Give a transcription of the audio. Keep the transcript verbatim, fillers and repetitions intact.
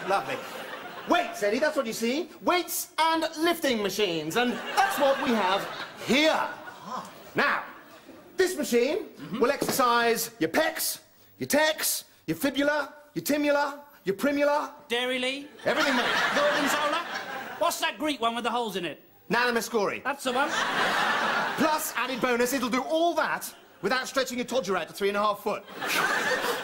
Lovely. Weights, Eddie, that's what you see. Weights and lifting machines, and that's what we have here. Ah. Now, this machine mm-hmm. will exercise your pecs, your tecs, your fibula, your timula, your primula. Dairylea. Everything, mate. Gorgonzola. What's that Greek one with the holes in it? Nanomuscuri. That's the one. Plus, added bonus, it'll do all that without stretching your todger out to three and a half foot.